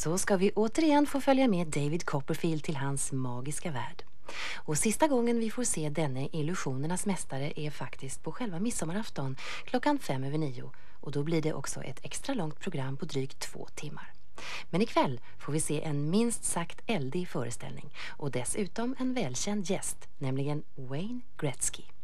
så ska vi återigen få följa med David Copperfield till hans magiska värld. Och sista gången vi får se denne illusionernas mästare är faktiskt på själva midsommarafton 8:05. Och då blir det också ett extra långt program på drygt 2 timmar. Men ikväll får vi se en minst sagt eldig föreställning och dessutom en välkänd gäst, nämligen Wayne Gretzky.